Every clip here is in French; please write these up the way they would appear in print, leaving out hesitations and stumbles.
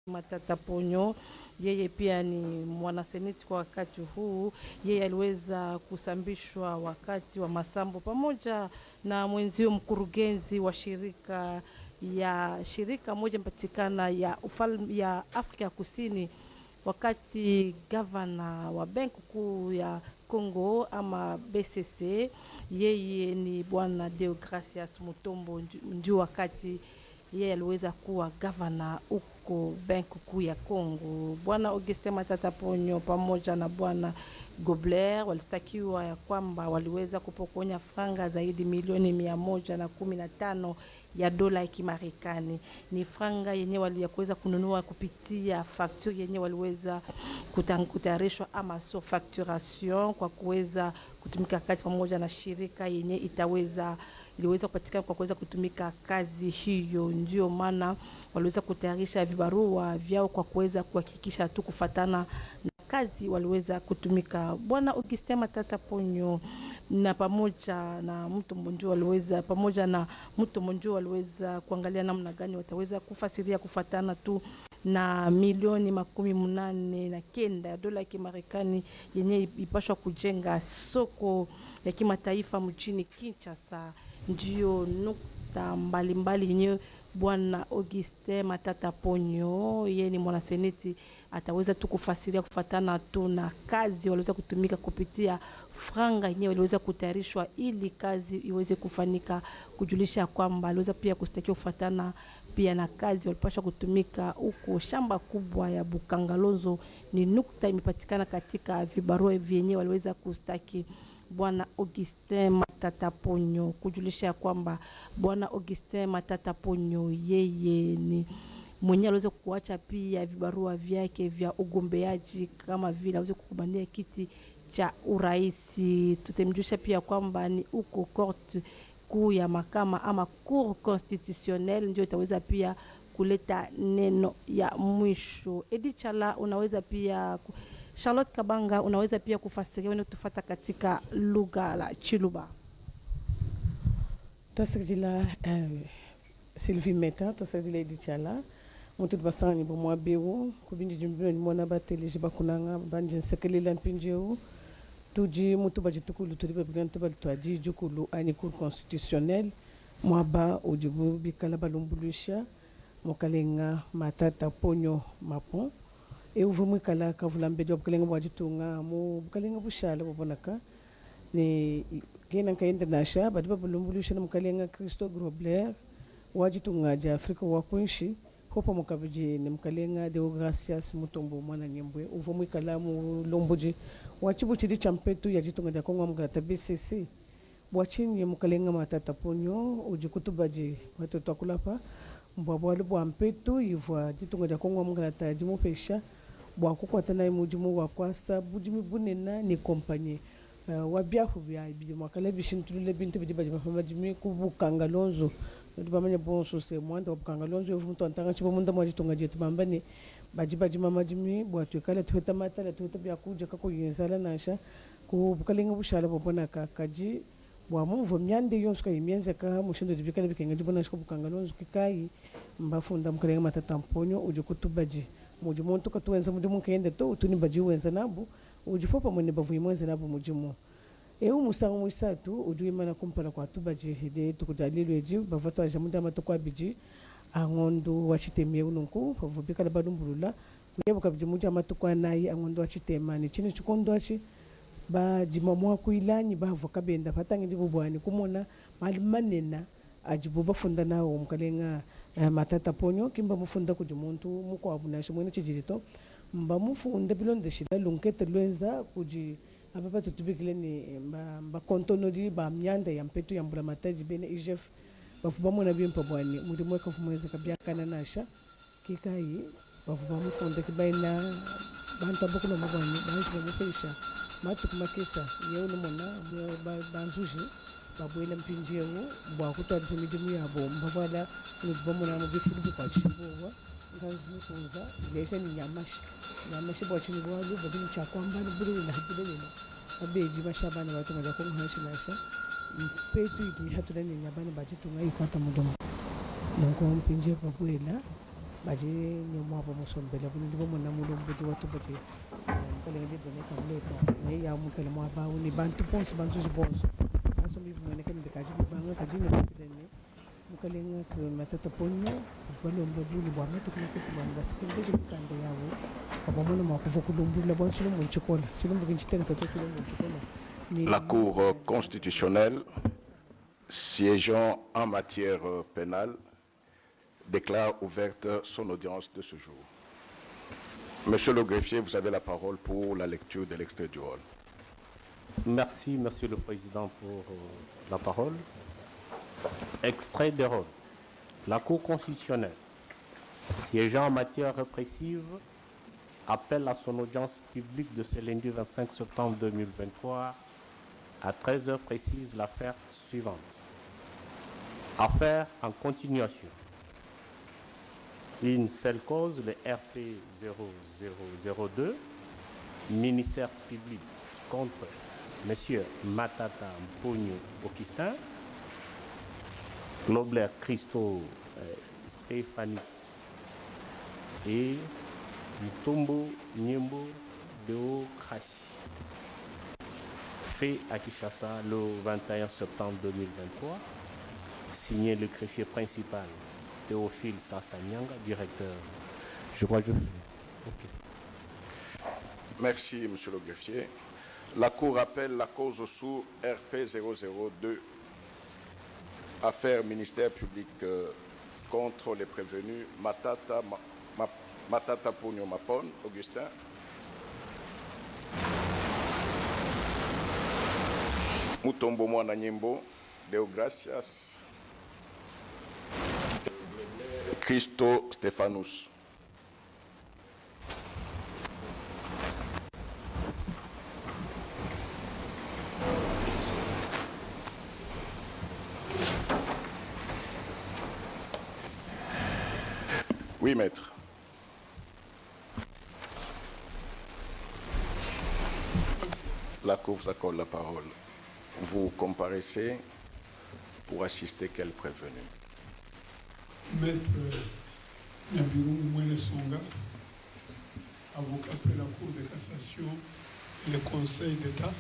Matata Ponyo, yeye pia ni mwanaseneti kwa wakati huu. Yeye aliweza kusambishwa wakati wa masambo pamoja na mwenzio mkurugenzi wa shirika moja mpatikana ya Afrika Kusini, wakati gavana wa benki kuu ya Kongo ama BCC, yeye ni bwana Deogracias Mutombo, ndio wakati yeye aliweza kuwa gavana uko benki kuu ya Kongo. Bwana Augustin Matata Ponyo pamoja na bwana Gobler walistakiwa ya kwamba waliweza kupokonya franga zaidi milioni 115 ya dola ya Kimarekani. Ni franga yenye waliweza kununua kupitia facture yenye waliweza kutayarishwa ama surfacturation kwa kuweza kutumika kazi pamoja na shirika yenye iliweza kupatikana kwa kuweza kutumika kazi hiyo. Ndio maana waliweza kutayarisha vibarua vyao kwa kuweza kuhakikisha tu kufatana na kazi waliweza kutumika. Bwana Augustin Matata Ponyo na pamoja na mtu mmoja waliweza kuangalia namna gani wataweza kufasiria kufatana tu na milioni 89 ya dola ya Kimarekani yenye ipashwa kujenga soko ya kimataifa mjini Kinshasa. Ndio nukta mbalimbali yenye bwana Augustin Matata Ponyo, yeye ni mwanaseneti, ataweza tu kufasiria kufatana tu na kazi waliweza kutumika kupitia franga yenyewe waliweza kutayarishwa ili kazi iweze kufanyika, kujulisha kwamba aliweza pia kustakiwa kufatana pia na kazi walipaswa kutumika huko shamba kubwa ya Bukangalonzo. Ni nukta imepatikana katika vibarua vyenyewe waliweza kustaki bwana Augustin Matata Ponyo, kujulisha kwamba bwana Augustin Matata Ponyo yeye ni mwenye aliweza kuacha pia vibarua vyake vya ugombeaji kama vile aweze kukubania kiti cha uraisi. Tutemjusha pia kwamba ni uko court kuu ya mahakama ama cour constitutionnelle ndio itaweza pia kuleta neno ya mwisho. Edi Chala, unaweza pia Charlotte Kabanga, unaweza pia kufasiria wewe tufata katika lugha la Chiluba. Tosajila Sylvie Meta, tosajila Edi Chala. Mutu basani bo mwa bewo kubindi jumbe ni mwana bateleje bakunanga banje sekelela mpinjeo tuji mutu bajitukulu turi babiganta baltwaji jukulu ani cour constitutionnelle mwaba ojibu bikala balumbulisha mokalenga Matata Ponyo mapon e uvumu kala kavulambe job kalenga wajitunga mu kalenga bushala bobonaka ne gena kaenda nasha badiba balumbulisha mokalenga Christo Grobler wajitunga ja Afrika wakunshi hopo mukabiji ni mkalenga Deogracias Mutombo mwana nyembwe uvumu kalamu lomboji wachibu chidi champetu ya jitunga ja Kongo mkata BCC wachini mkalenga Matata Ponyo ujikutubaji watoto kulapa mbwabwali bwa mpetu yivwa jitunga ja Kongo mkata jimupesha bwa kukwatana imujimu wakwasa bujimi bunena ni kompanye wabyahu bya ibidi mwakale bishintulule bintu bidibaji mafama jimi kubukangalonzo ndibamanya bonso se mwanda wabukangalonzo yovumuntu antanga chibo munda mwajitunga jetu bambane bajibaji mama jimi bwa twekala tweta matala tweta byakuja kako yenzala nasha kubukalenga bushala bobona kakaji bwa muvo myande yonso kayimyenza ka mushindo dibikala bikenga jibona shiko bukangalonzo kikai mbafunda mkalenga Matata Ponyo ujikutubaji mujimuntu katuwenza mujimu kende to utuni baji wenza nabu ujifopa mwene bavu imwenza nabu mujimu musango mwisatu ujuimana kumpala kwa tubaji hide tukujalilu eji bavato ajamuda matokwa biji angondo wachitemye ununku bavubika labadumbulula kuyebuka biji muja matokwa nayi angondo wachitema ni chini chikondo achi bajimamwa kuilanyi bavoka benda patangi ndibubwani kumona malimanena ajibuba funda nawo mkalenga Matata Ponyo kimba mufunda kujimuntu muko abunashi mwene chijirito mba mufunda bilonde shila lunkete lwenza kuji ababa tutubikile ni ba kontono di ba myanda ya mpetu ya mbula mataji bene IGF bafuba mona bimpa bwani muri mweka fumweza kabyakana nasha kikai bafuba mufunda kibaina banta bokuna mabwani bantu bamufisha matu kumakesa yewu mona banzuji babwela mpinjeo bwa kutwalisa midimu yabo mbabala nibomona mu bifudu kwa chimbowa ngazukuza lesha ni nyamashi bwa chimbowa badini cha kwamba buri na hibulele abeji bashabana batu ngaja ko muhashilasha petu idi hatulani nyabana bajitunga ikwata mudomo nko mpinje babwela baje ni mo ba mo son bele bu ni mo na mu do bu watu baje ko le ndi ne kam le to ne ya mu kele mo ba ni bantu pons bantu bonso aso mi bu ne kan de kaji ba nga kaji ne ba ne mu kele nga ko mata to ponyo ba lo mbo bu ni ba mata ko ko si ba ba se ko je kan de yawo ko ba mo no ma ko fo ko do bu la bon silo mo chikola silo mo ngi tele to silo mo chikola. La Cour constitutionnelle, siégeant en matière pénale, déclare ouverte son audience de ce jour. Monsieur le greffier, vous avez la parole pour la lecture de l'extrait du rôle. Merci, Monsieur le Président, pour la parole. Extrait des rôles. La Cour constitutionnelle, siégeant en matière répressive, appelle à son audience publique de ce lundi 25 septembre 2023 à 13 heures précises l'affaire suivante. Affaire en continuation. Une seule cause, le RP 0002, ministère public contre M. Matata Mpogno Augustin, Globler Christo Stéphanie et Mutombo Nyembo Deokrasi. Fait à Kinshasa le 21 septembre 2023, signé le greffier principal Théophile Sassanyanga, directeur. Je crois que je fais. Okay. Merci, monsieur le greffier. La Cour appelle la cause sous RP 002, affaire ministère public contre les prévenus Matata Pogno Mapon, Augustin, Mutombo Mwana Nyembo, Deogracias, Christo Stéphanus. Oui, maître. La Cour vous accorde la parole. Vous comparaissez pour assister quel prévenu? Maître Nyabiru Mwene Songa, avocat près la Cour de cassation et le Conseil d'État,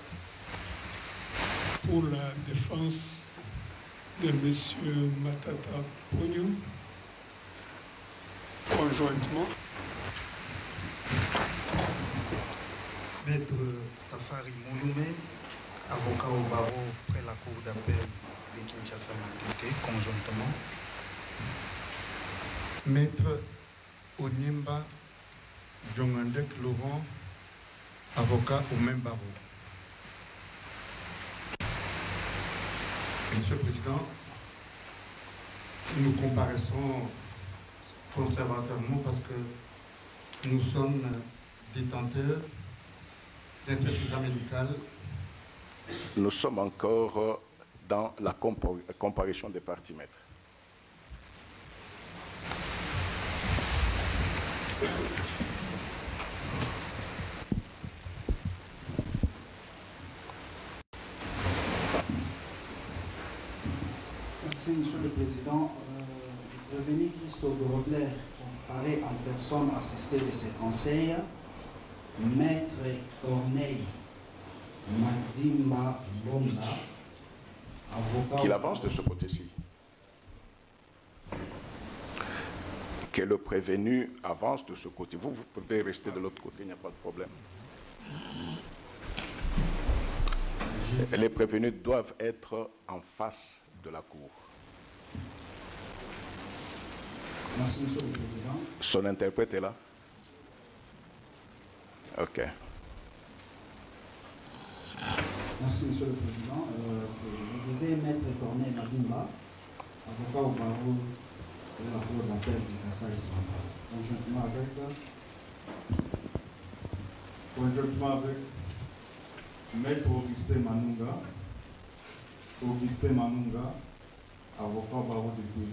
pour la défense de M. Matata Pogno, conjointement. Maître Safari Mouloumé, avocat au barreau près la Cour d'appel de Kinshasa Matete, conjointement. Maître Onyemba Djongandek Laurent, avocat au même barreau. Monsieur le Président, nous comparaissons conservativement parce que nous sommes détenteurs d'un certificat médical. Nous sommes encore dans la comparution des parties, maîtres. Merci, Monsieur le Président. Le prévenu Christo Robler, comparé en personne assistée de ses conseils, Maître Corneille Madimba Bonda, avocat... Qu'il avance de ce côté-ci. Que le prévenu avance de ce côté. Vous pouvez rester de l'autre côté, il n'y a pas de problème. Les prévenus doivent être en face de la cour. Merci, Monsieur le Président. Son interprète est là? Ok. Merci, Monsieur le Président. Je disais Maître Corneille Madimba, avocat au barreau de la Cour d'appel de Kassai Central. Conjointement avec Maître Augustin Manunga, avocat au barreau de Gouy.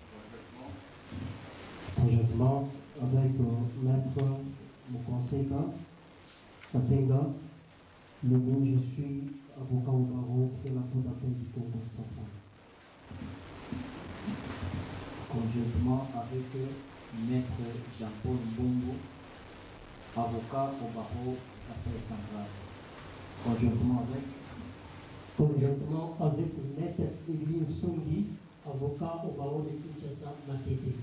Conjointement avec Maître Mukonseka Katenga, le je suis avocat au barreau de la Cour d'appel du Congo central. Conjointement avec Maître Jean-Paul Mbongo, avocat au barreau Kassai Central. Conjointement avec Maître Edwin Songi, avocat au barreau de Kinshasa Matete.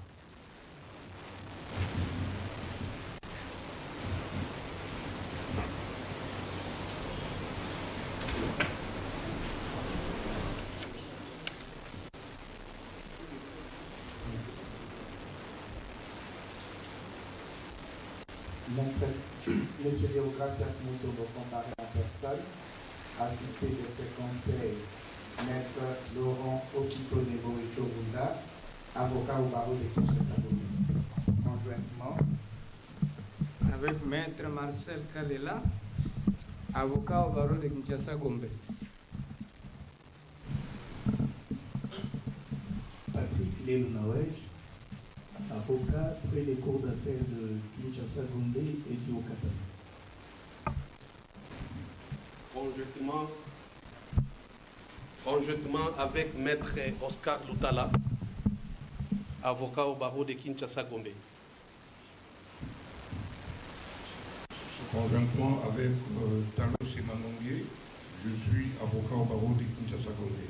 Monsieur Léographe Mutombo comparé en personne, assisté de ses conseils, Maître Laurent Okito Nebo Bunda, avocat au barreau de Kinshasa. Conjointement, avec Maître Marcel Kalela, avocat au barreau de Kinshasa Gombe. Patrick Léonawej, avocat près les cours d'appel de Kinshasa Gombe et du Haut-Katanga. Conjointement avec Maître Oscar Loutala, avocat au barreau de Kinshasa Gombe. Conjointement avec Talo Semanongue, je suis avocat au barreau de Kinshasa Gombe.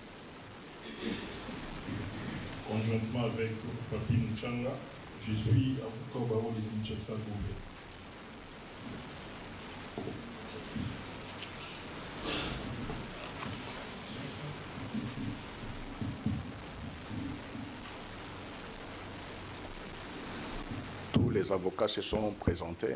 Conjointement avec Papi Nchanga, je suis avocat au barreau de Kinshasa Gombe. Tous les avocats se sont présentés.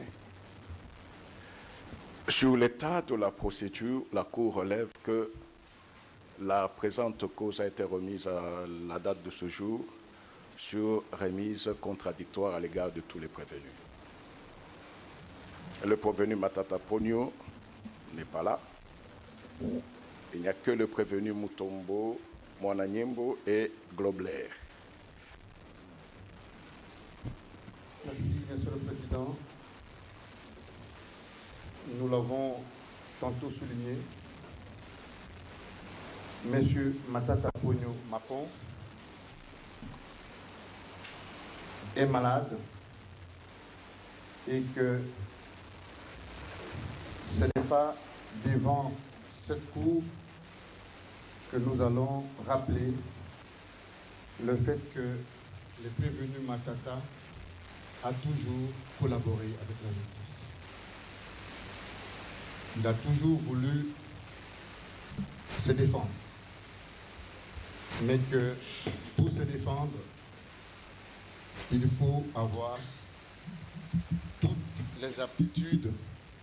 Sur l'état de la procédure, la Cour relève que la présente cause a été remise à la date de ce jour sur remise contradictoire à l'égard de tous les prévenus. Le prévenu Matata Pogno n'est pas là. Il n'y a que le prévenu Mutombo, Mwananyembo et Globler. Merci, Monsieur le Président. Nous l'avons tantôt souligné. Monsieur Matata Pogno Mapon est malade et que ce n'est pas devant cette cour que nous allons rappeler le fait que le prévenu Matata a toujours collaboré avec la justice. Il a toujours voulu se défendre. Mais que pour se défendre, il faut avoir toutes les aptitudes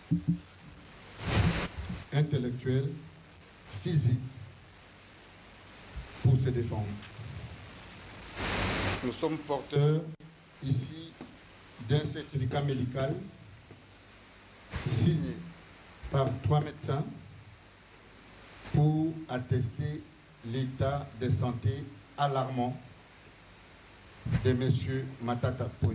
intellectuelles, physiques, pour se défendre. Nous sommes porteurs ici d'un certificat médical signé par 3 médecins pour attester l'état de santé alarmant de M. Matata Pogno.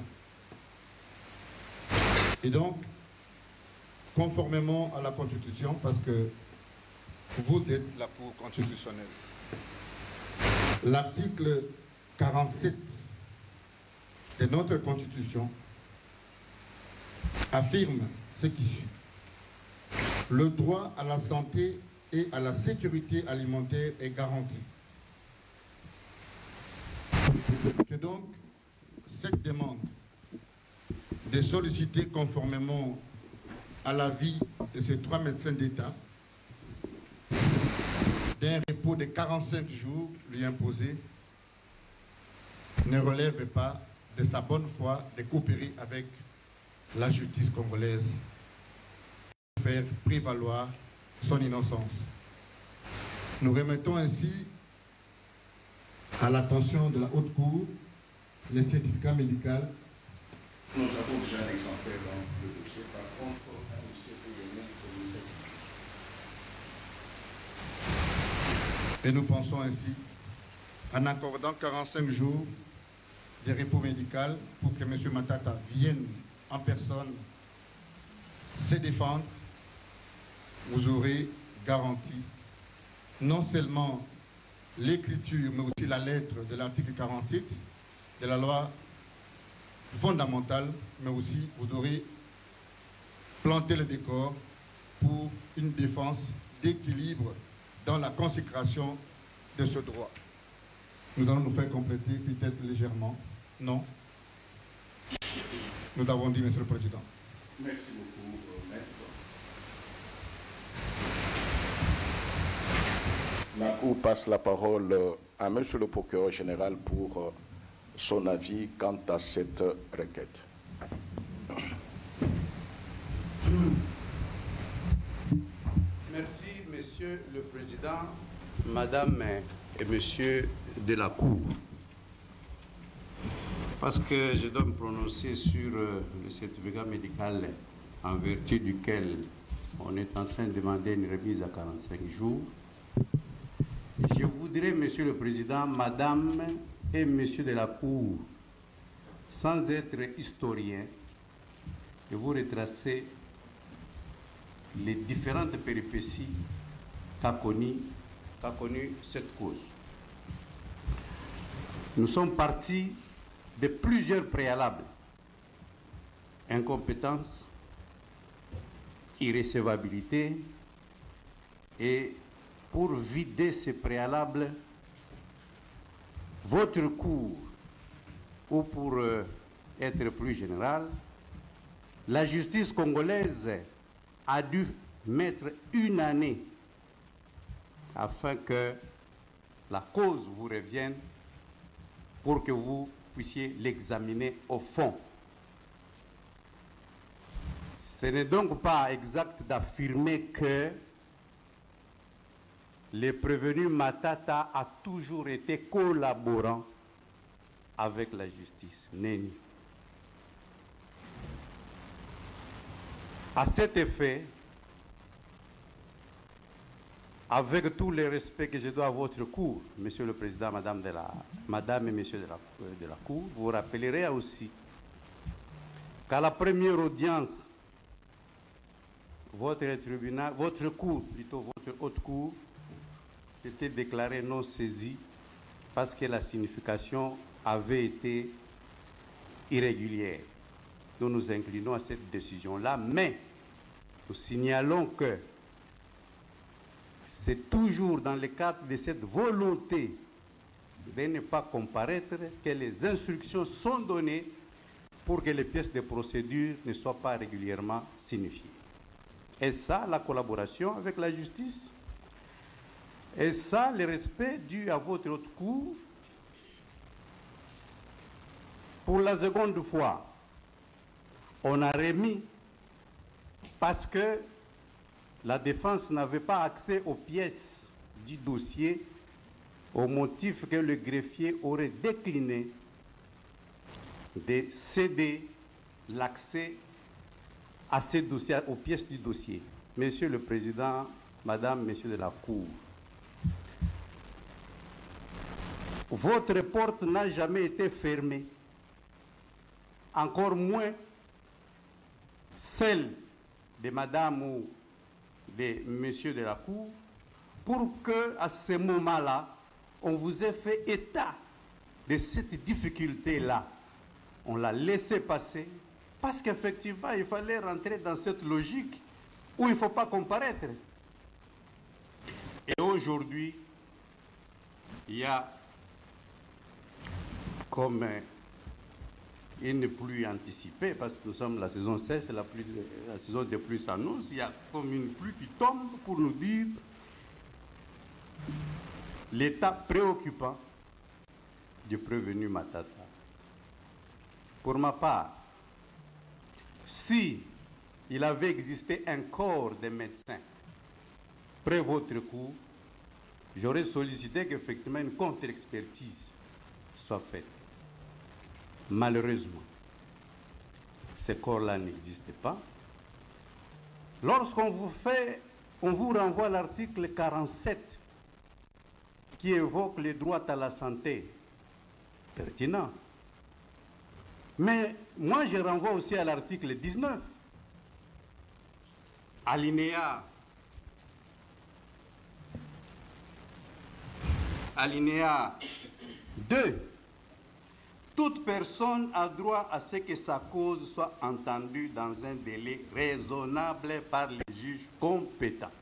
Et donc, conformément à la Constitution, parce que vous êtes la Cour constitutionnelle, l'article 47 de notre Constitution affirme ce qui suit. Le droit à la santé et à la sécurité alimentaire est garanti. Que donc, cette demande de solliciter conformément à l'avis de ces 3 médecins d'État d'un repos de 45 jours lui imposé ne relève pas de sa bonne foi de coopérer avec la justice congolaise pour faire prévaloir son innocence. Nous remettons ainsi à l'attention de la Haute Cour le certificat médical. Nous avons déjà un exemplaire dans le dossier, par contre, un dossier pour venir communiquer. Et nous pensons ainsi, en accordant 45 jours de repos médical pour que M. Matata vienne en personne se défendre, vous aurez garanti non seulement l'écriture, mais aussi la lettre de l'article 47 de la loi fondamentale, mais aussi vous aurez planté le décor pour une défense d'équilibre dans la consécration de ce droit. Nous allons nous faire compléter peut-être légèrement. Non. Nous avons dit, Monsieur le Président. Merci beaucoup, Maître. La Cour passe la parole à Monsieur le procureur général pour son avis quant à cette requête. Merci, Monsieur le Président, Madame et Monsieur de la Cour. Parce que je dois me prononcer sur le certificat médical en vertu duquel on est en train de demander une remise à 45 jours. Je voudrais, Monsieur le Président, Madame et Monsieur de la Cour, sans être historien, de vous retracer les différentes péripéties qu'a connues cette cause. Nous sommes partis de plusieurs préalables: incompétence, irrécevabilité, et pour vider ces préalables, votre cours, ou pour être plus général, la justice congolaise a dû mettre une année afin que la cause vous revienne pour que vous puissiez l'examiner au fond. Ce n'est donc pas exact d'affirmer que le prévenu Matata a toujours été collaborant avec la justice. Nenni. À cet effet, avec tout le respect que je dois à votre cour, Monsieur le Président, Madame et Monsieur de la Cour, vous rappellerez aussi qu'à la première audience, votre haute cour, s'était déclaré non saisi parce que la signification avait été irrégulière. Nous nous inclinons à cette décision-là, mais nous signalons que c'est toujours dans le cadre de cette volonté de ne pas comparaître que les instructions sont données pour que les pièces de procédure ne soient pas régulièrement signifiées. Et ça, la collaboration avec la justice, et ça, le respect dû à votre haute cour. Pour la seconde fois, on a remis parce que la défense n'avait pas accès aux pièces du dossier au motif que le greffier aurait décliné de céder l'accès à ces dossiers, aux pièces du dossier. Monsieur le Président, Madame, Messieurs de la Cour, votre porte n'a jamais été fermée, encore moins celle de Madame ou de Monsieur de la Cour, pour que, à ce moment-là, on vous ait fait état de cette difficulté-là. On l'a laissé passer parce qu'effectivement, il fallait rentrer dans cette logique où il ne faut pas comparaître. Et aujourd'hui, il y a comme une pluie anticipée, parce que nous sommes la saison 16, la saison des pluies s'annonce, il y a comme une pluie qui tombe pour nous dire l'état préoccupant du prévenu Matata. Pour ma part, si il avait existé un corps de médecins près votre cour, j'aurais sollicité qu'effectivement une contre-expertise soit faite. Malheureusement, ces corps-là n'existent pas. Lorsqu'on vous fait, on vous renvoie à l'article 47 qui évoque les droits à la santé, pertinent. Mais moi, je renvoie aussi à l'article 19, alinéa 2, toute personne a droit à ce que sa cause soit entendue dans un délai raisonnable par les juges compétents.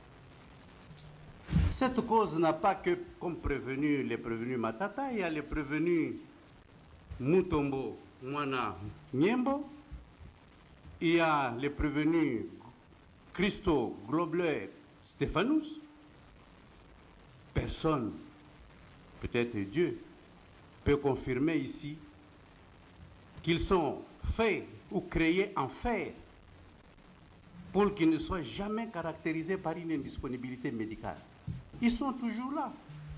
Cette cause n'a pas que comme prévenu les prévenus Matata, il y a les prévenus Mutombo, Mwana, Niembo, il y a les prévenus Christo, Globler, Stéphanous. Personne, peut-être Dieu, peut confirmer ici qu'ils sont faits ou créés en fer pour qu'ils ne soient jamais caractérisés par une indisponibilité médicale. Ils sont toujours là.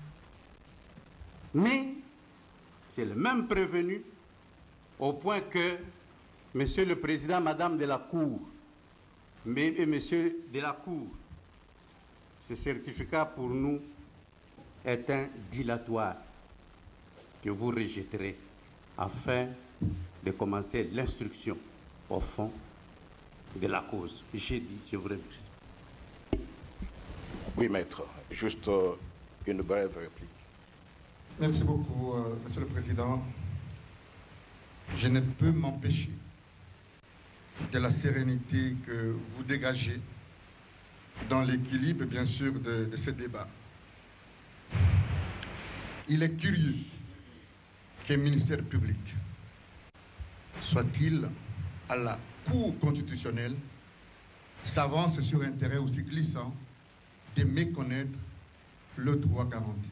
Mais c'est le même prévenu au point que Monsieur le Président, Madame de la Cour, et Monsieur de la Cour, ce certificat pour nous est un dilatoire que vous rejetterez afin de commencer l'instruction au fond de la cause. J'ai dit, je vous remercie. Oui, maître. Juste une brève réplique. Merci beaucoup, Monsieur le Président. Je ne peux m'empêcher de la sérénité que vous dégagez dans l'équilibre, bien sûr, de ce débat. Il est curieux qu'un ministère public, soit-il à la Cour constitutionnelle, s'avance sur un terrain aussi glissant de méconnaître le droit garanti.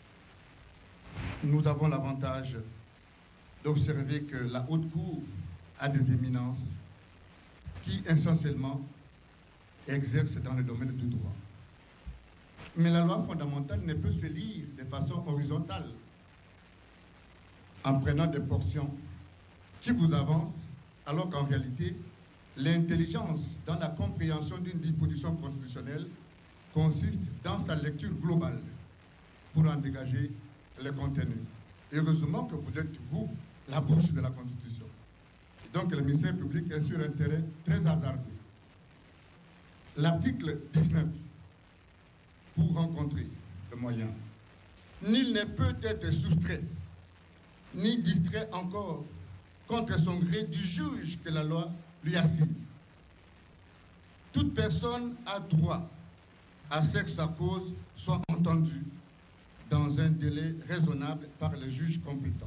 Nous avons l'avantage d'observer que la Haute Cour a des éminences qui, essentiellement, exercent dans le domaine du droit. Mais la loi fondamentale ne peut se lire de façon horizontale, en prenant des portions qui vous avancent, alors qu'en réalité, l'intelligence dans la compréhension d'une disposition constitutionnelle consiste dans sa lecture globale pour en dégager le contenu. Heureusement que vous êtes, vous, la bouche de la Constitution. Donc le ministère public est sur un terrain très hasardeux. L'article 19, pour rencontrer le moyen, nul ne peut être soustrait, ni distrait encore contre son gré du juge que la loi lui assigne. Toute personne a droit à ce que sa cause soit entendue dans un délai raisonnable par le juge compétent.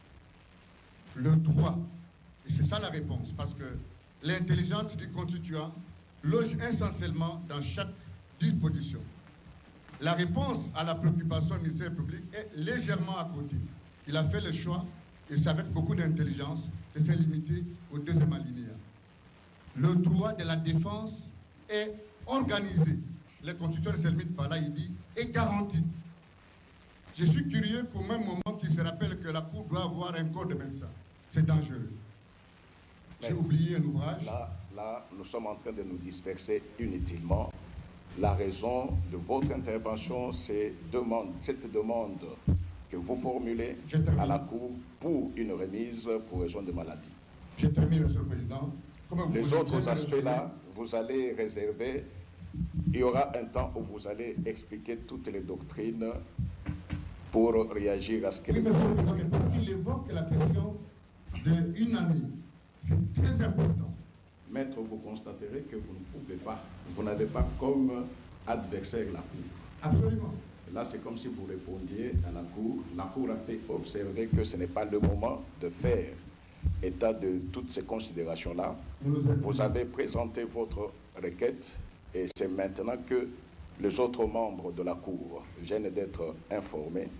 Le droit, et c'est ça la réponse, parce que l'intelligence du constituant loge essentiellement dans chaque disposition. La réponse à la préoccupation du ministère public est légèrement à côté. Il a fait le choix, et c'est avec beaucoup d'intelligence, de se limiter au deuxième alinéa. Le droit de la défense est organisé. La Constitution ne se limite pas là, il dit, est garanti. Je suis curieux qu'au même moment qu'il se rappelle que la Cour doit avoir un corps de médecins. C'est dangereux. J'ai oublié un ouvrage. Là, nous sommes en train de nous disperser inutilement. La raison de votre intervention, c'est cette demande que vous formulez à la Cour pour une remise pour raison de maladie. Je termine, Monsieur le Président. Les autres aspects-là, vous allez réserver. Il y aura un temps où vous allez expliquer toutes les doctrines pour réagir à ce qu'elle est. Oui, Monsieur le Président, mais il évoque la question d'une année. C'est très important. Maître, vous constaterez que vous ne pouvez pas, vous n'avez pas comme adversaire la Cour. Absolument. Là, c'est comme si vous répondiez à la Cour. La Cour a fait observer que ce n'est pas le moment de faire état de toutes ces considérations-là. Vous avez présenté votre requête et c'est maintenant que les autres membres de la Cour viennent d'être informés.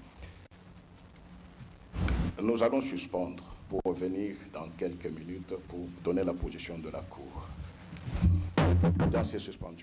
Nous allons suspendre pour revenir dans quelques minutes pour donner la position de la Cour. L'audience est suspendue.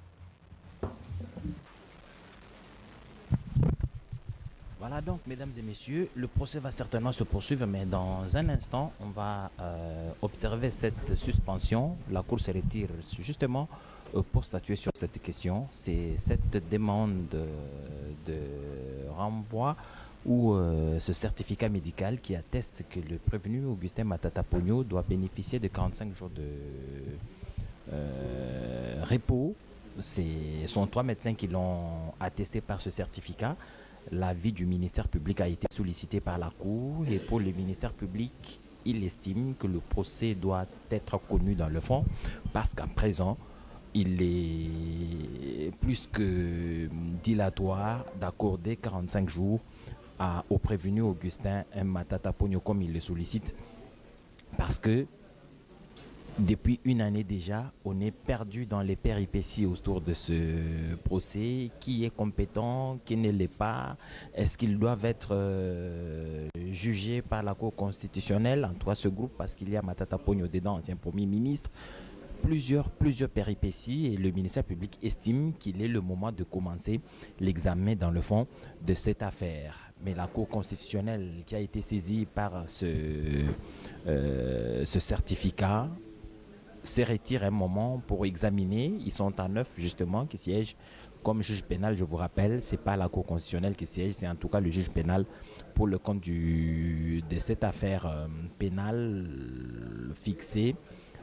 Voilà donc, mesdames et messieurs, le procès va certainement se poursuivre, mais dans un instant, on va observer cette suspension. La Cour se retire justement pour statuer sur cette question. C'est cette demande de renvoi ou ce certificat médical qui atteste que le prévenu Augustin Matata Pogno doit bénéficier de 45 jours de repos. Ce sont 3 médecins qui l'ont attesté par ce certificat. l'avis du ministère public a été sollicité par la Cour et pour le ministère public, il estime que le procès doit être connu dans le fond parce qu'à présent, il est plus que dilatoire d'accorder 45 jours au prévenu Augustin Matata Ponyo comme il le sollicite parce que depuis une année déjà, on est perdu dans les péripéties autour de ce procès. Qui est compétent, qui ne l'est pas? Est-ce qu'ils doivent être jugés par la Cour constitutionnelle en toi ce groupe parce qu'il y a Matata Ponyo dedans, ancien Premier ministre? Plusieurs péripéties et le ministère public estime qu'il est le moment de commencer l'examen dans le fond de cette affaire. Mais la Cour constitutionnelle qui a été saisie par ce certificat se retire un moment pour examiner. Ils sont en 9 justement qui siègent comme juge pénal. Je vous rappelle, c'est pas la Cour constitutionnelle qui siège, c'est en tout cas le juge pénal pour le compte de cette affaire pénale fixée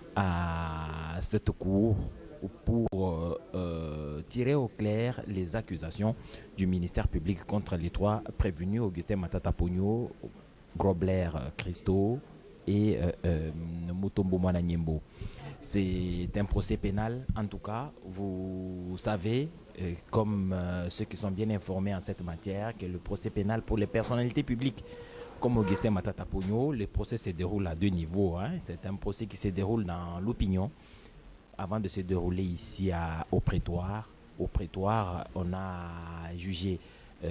à cette Cour pour tirer au clair les accusations du ministère public contre les 3 prévenus, Augustin Matata Ponyo, Grobler Christo et Mutombo Mwana Nyembo. C'est un procès pénal, en tout cas, vous savez, comme ceux qui sont bien informés en cette matière, que le procès pénal pour les personnalités publiques, comme Augustin Matata Ponyo, le procès se déroule à 2 niveaux. C'est un procès qui se déroule dans l'opinion, avant de se dérouler ici au prétoire. Au prétoire, on a jugé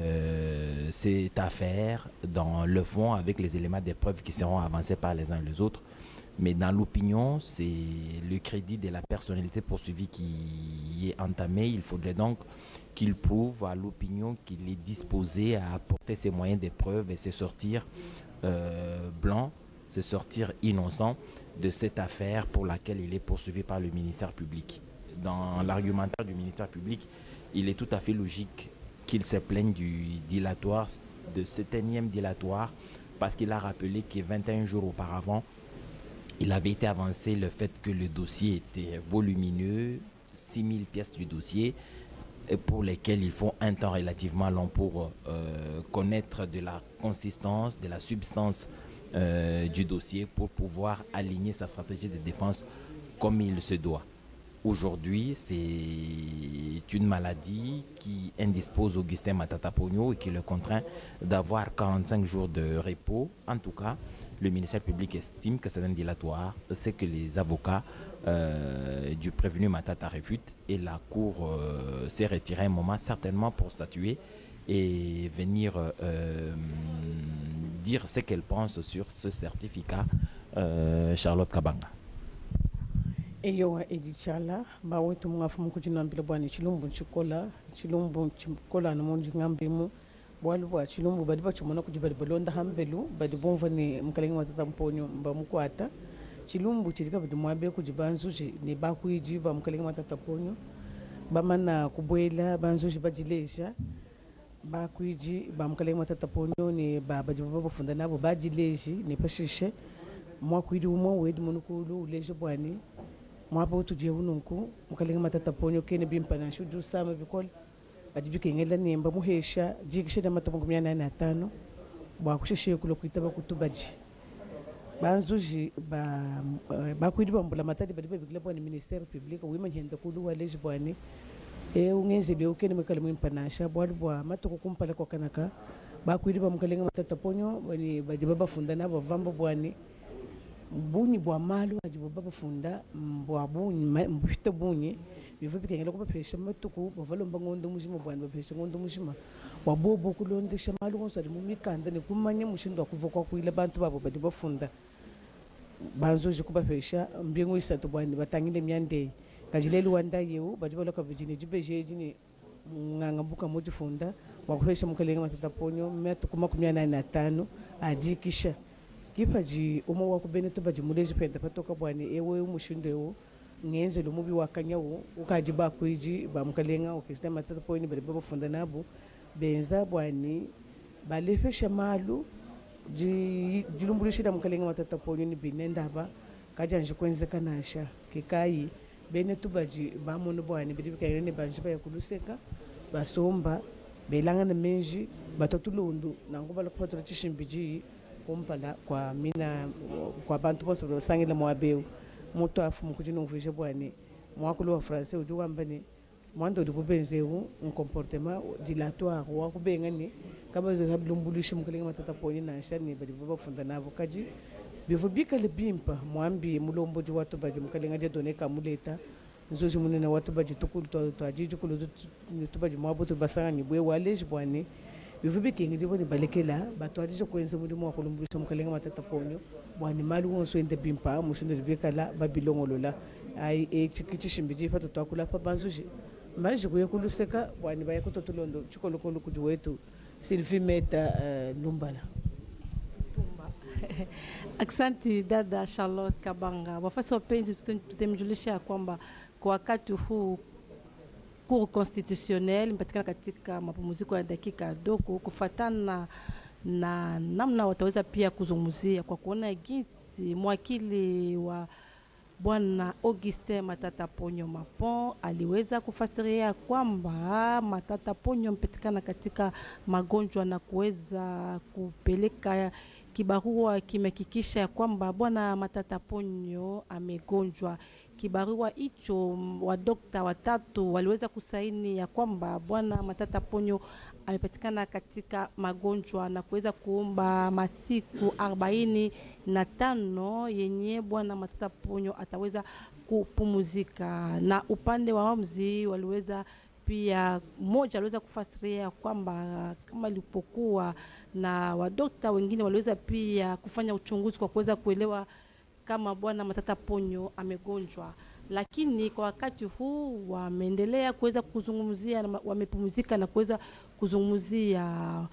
cette affaire dans le fond avec les éléments des preuves qui seront avancés par les uns et les autres. Mais dans l'opinion, c'est le crédit de la personnalité poursuivie qui est entamé. Il faudrait donc qu'il prouve à l'opinion qu'il est disposé à apporter ses moyens de preuve et se sortir blanc, se sortir innocent de cette affaire pour laquelle il est poursuivi par le ministère public. Dans l'argumentaire du ministère public, il est tout à fait logique qu'il se plaigne du dilatoire, de cet énième dilatoire, parce qu'il a rappelé que 21 jours auparavant, il avait été avancé le fait que le dossier était volumineux, 6000 pièces du dossier, pour lesquelles il faut un temps relativement long pour connaître de la consistance, de la substance du dossier pour pouvoir aligner sa stratégie de défense comme il se doit. Aujourd'hui, c'est une maladie qui indispose Augustin Matata Ponyo et qui le contraint d'avoir 45 jours de repos. En tout cas, le ministère public estime que c'est un dilatoire, c'est que les avocats du prévenu Matata réfutent et la Cour s'est retirée un moment certainement pour statuer et venir dire ce qu'elle pense sur ce certificat. Charlotte Kabanga. Eyo edichala ba wetu mwafu mukujina mbile bwani chilumbu chikola na monji ngambemu bwalu bwa chilumbu badi bachimona kujibali balonda hambelu badi bonva ni mkalenga Matata Ponyo mba mukwata chilumbu chilika badi mwabe kujibanzuji ni bakuiji ba mkalenga Matata Ponyo bamana kubwela banzuji bajileja bakuiji ba mkalenga Matata Ponyo ni badi bafunda nabo bajileji ni pashishe mwakuidi umo wedi munukulu uleje bwani mwapa utuje ununku mkalenga Matata Ponyo kene bimpana shuju sama bikol adibike ngela nemba muhesha jikisheda matapo 85 bwa kusheshe kulo kuitaba kutubaji banzuji ba kuidi bambula matadi badi bikile bwani ministère public wima henda kulu waleje bwani ungenze be ukene mkale mpanasha bwa matoko kumpala kwa kanaka ba kuidi mkalenga Matata Ponyo bani badi baba funda nabo vambo bwani bunyi bwa malu ajibo baba funda bwa bunyi mbita bunyi bivu bikengela kuba phesha matuku bavalomba ngondo mushima bwana baphesha ngondo mushima wabobo kulondesha malu ngosadi mumikanda nekumanya mushindo akuvokwa kuile bantu babo badi bafunda banzoje kuba phesha mbengo isatu bwana batangile myande kajileli wanda yewu badi baloka bijini jibejeji ni nganga buka moji funda wakuphesha mkalenga Matata Ponyo metu kuma 85 ajikisha kipaji umo wakubeneto baji muleji penda patoka bwani ewe umushindo ewo ngenze lo mubi wakanyawo ukaji bakuiji ba mkalenga Augustin Matata Ponyo bali bafunda nabo benza bwani balefesha malu jilumbulishida mkalenga Matata Ponyo ni binenda ba kajanje kwenze kanasha kikayi beneto baji ba mono bwani bali bikayene banje ba yakuluseka basomba belanga na menji batatulondo nango balakupatula tishimbiji kumpala kwa mina kwa bantu bose basangile mwabeu moto afumu kuti nomvuisha bwane mwakulu wa français uju kwambani mwando likubenzewu un comportement dilatoire wa kubengani kama zablumbulishi mkalenga matata poni na shani badi bafunda navo kaji bivu bikale bimpa mwambi mulombo ji watu baji mkalenga je doneka muleta nzoji munena watu baji tukulu to ajiji kulu to baji mwabutu basanga ni bwe waleji bwane bivu bikingi je boni balekela bato ajiji kwenze muri mwa kulumbulisha mkalenga matata ponyo bwane malu wonso ende bimpa mushindo bikala babilongolola ai chikichimbiji fatu twakula pa banzuji manje kuye kuluseka bwani baye kutotulondo chikolokolo kuji wetu Sylvie Meta Lumbala. Aksanti dada Charlotte Kabanga. Wafasi wapenzi tutemjulisha ya kwamba kwa wakati huu Cour constitutionnel mpatikana katika mapumziko ya dakika dogo kufatana na namna wataweza pia kuzungumzia kwa kuona jinsi mwakili wa Bwana Augustin Matata Ponyo Mapon aliweza kufasiria kwamba Matata Ponyo mpatikana katika magonjwa na kuweza kupeleka kibarua kimehakikisha kwamba Bwana Matata Ponyo amegonjwa. Kibarua hicho wa dokta watatu waliweza kusaini ya kwamba Bwana Matata Ponyo amepatikana katika magonjwa na kuweza kuomba masiku 45 yenye Bwana Matata Ponyo ataweza kupumzika. Na upande wa wamzi waliweza pia mmoja aliweza kufasiria kwamba kama ilipokuwa na wadokta wengine waliweza pia kufanya uchunguzi kwa kuweza kuelewa kama Bwana Matata Ponyo amegonjwa, lakini kwa wakati huu wameendelea kuweza kuzungumzia, wamepumzika na kuweza kuzungumzia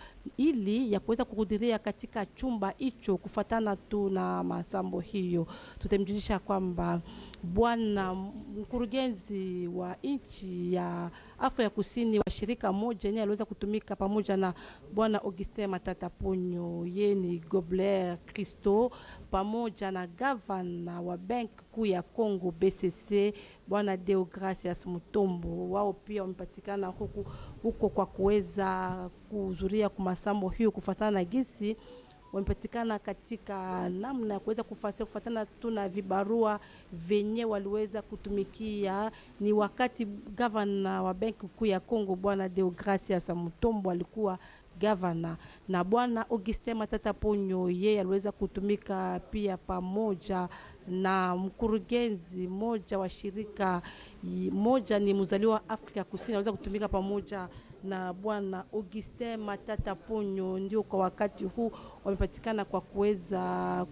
ili ya kuweza kuhudhuria katika chumba hicho kufatana tu na masambo hiyo. Tutamjulisha kwamba Bwana mkurugenzi wa nchi ya Afrika ya Kusini wa shirika moja yenye aliweza kutumika pamoja na Bwana Augustin Matata Ponyo yeni Gobler Christo pamoja na gavana wa Bank Kuu ya Kongo BCC Bwana Deogracias Mutombo, wao pia wamepatikana huko kwa kuweza kuhudhuria kwa masambo hiyo kufatana na gisi wamepatikana katika namna ya kuweza kufatana tu na vibarua venye waliweza kutumikia. Ni wakati gavana wa Benki Kuu ya Kongo Bwana Deogracias Mutombo alikuwa gavana, na Bwana Augustin Matata Ponyo yeye aliweza kutumika pia pamoja na mkurugenzi moja wa shirika moja, ni mzaliwa wa Afrika Kusini, aliweza kutumika pamoja na Bwana Augustin Matata Ponyo. Ndio kwa wakati huu wamepatikana kwa kuweza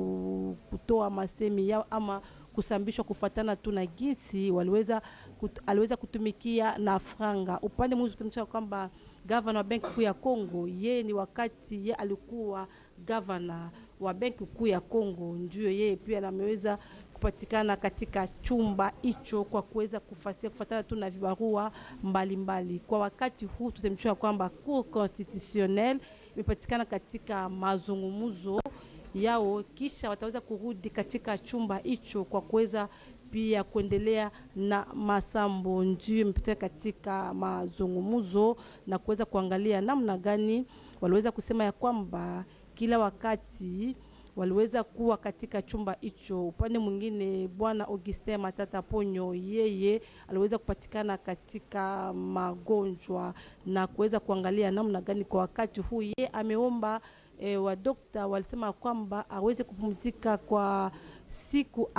kutoa masemi yao ama kusambishwa kufatana tu na jinsi aliweza kutumikia na franga. Upande mwingine tutamsha kwamba gavana wa Benki Kuu ya Kongo yeye ni wakati yeye alikuwa gavana wa Benki Kuu ya Kongo, ndio yeye pia ameweza kupatikana katika chumba hicho kwa kuweza kufatana tu na vibarua mbalimbali. Kwa wakati huu tutamjua kwamba Cour constitutionnelle imepatikana katika mazungumzo yao, kisha wataweza kurudi katika chumba hicho kwa kuweza pia kuendelea na masambo. Ndio imepatikana katika mazungumzo na kuweza kuangalia namna gani waliweza kusema ya kwamba kila wakati waliweza kuwa katika chumba hicho. Upande mwingine Bwana Augustin Matata Ponyo yeye aliweza kupatikana katika magonjwa na kuweza kuangalia namna gani kwa wakati huu yeye ameomba wa dokta walisema kwamba aweze kupumzika kwa siku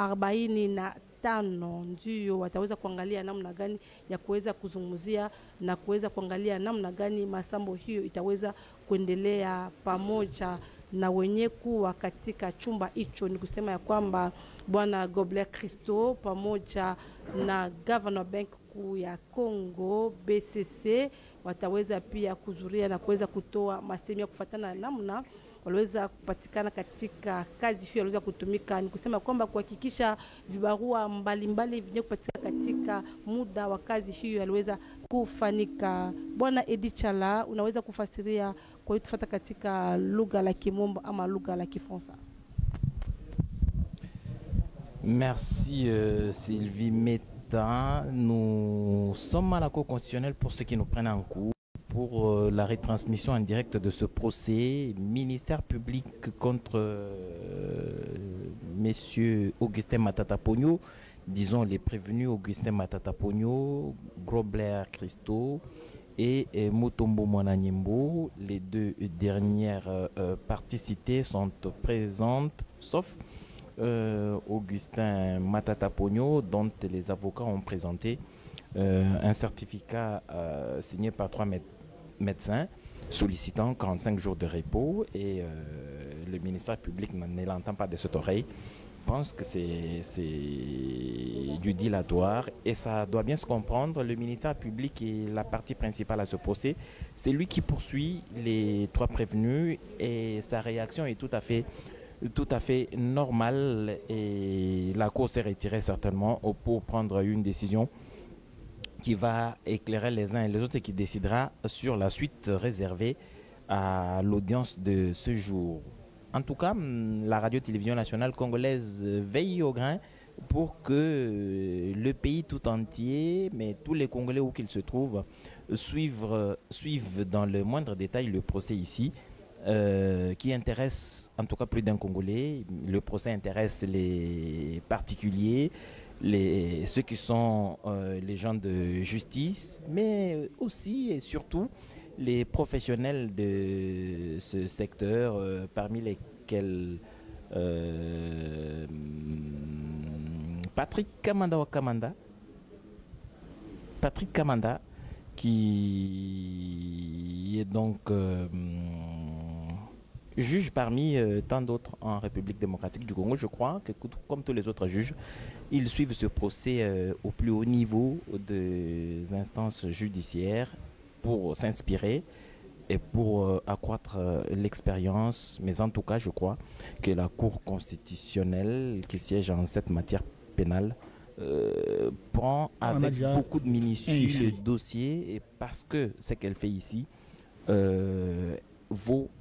45, ndio wataweza kuangalia namna gani ya kuweza kuzungumzia na kuweza kuangalia namna gani masambo hiyo itaweza kuendelea pamoja na wenye kuwa katika chumba hicho. Ni kusema ya kwamba Bwana Gobler Christo pamoja na Governor Bank Kuu ya Kongo BCC wataweza pia kuzuria na kuweza kutoa masemi ya kufuatana na namna waliweza kupatikana katika kazi hiyo, waliweza kutumika. Ni kusema kwamba kuhakikisha vibarua mbalimbali vinye kupatikana katika muda wa kazi hiyo yaliweza kufanika. Bwana Edi Chala, unaweza kufasiria kwa hiyo tufuata katika lugha la Kimombo ama lugha la Kifaransa? Merci Sylvie Meta. Nous sommes à la Cour constitutionnelle pour ceux qui nous prennent en cours. pour la retransmission en direct de ce procès. Ministère public contre messieurs Augustin Matata Pogno, disons les prévenus Augustin Matata Pogno, Grobler Christo et Mutombo Mwananyimbo. Les deux dernières parties citées sont présentes, sauf Augustin Matata Pogno, dont les avocats ont présenté un certificat signé par 3 médecins sollicitant 45 jours de repos, et le ministère public ne l'entend pas de cette oreille, pense que c'est du dilatoire, et ça doit bien se comprendre. Le ministère public est la partie principale à ce procès, c'est lui qui poursuit les 3 prévenus, et sa réaction est tout à fait normale, et la Cour s'est retirée certainement pour prendre une décision qui va éclairer les uns et les autres et qui décidera sur la suite réservée à l'audience de ce jour. En tout cas, la radio-télévision nationale congolaise veille au grain pour que le pays tout entier, mais tous les Congolais où qu'ils se trouvent, suivent dans le moindre détail le procès ici, qui intéresse en tout cas plus d'un Congolais. Le procès intéresse les particuliers, ceux qui sont les gens de justice, mais aussi et surtout les professionnels de ce secteur, parmi lesquels Patrick Kamanda, qui est donc juge parmi tant d'autres en République démocratique du Congo. Je crois que, comme tous les autres juges, ils suivent ce procès au plus haut niveau des instances judiciaires pour s'inspirer et pour accroître l'expérience. Mais en tout cas, je crois que la Cour constitutionnelle qui siège en cette matière pénale prend avec beaucoup de minutieux le dossier, et parce que ce qu'elle fait ici vaut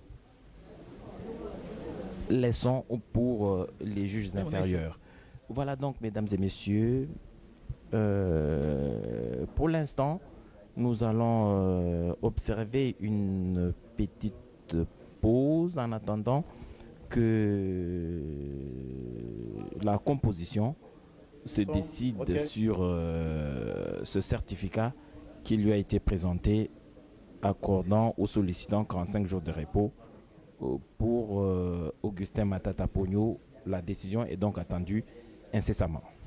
leçon pour les juges inférieurs. Voilà donc, mesdames et messieurs, pour l'instant, nous allons observer une petite pause en attendant que la composition se décide sur ce certificat qui lui a été présenté, accordant aux sollicitants 45 jours de repos pour Augustin Matata Pogno. La décision est donc attendue incessamment.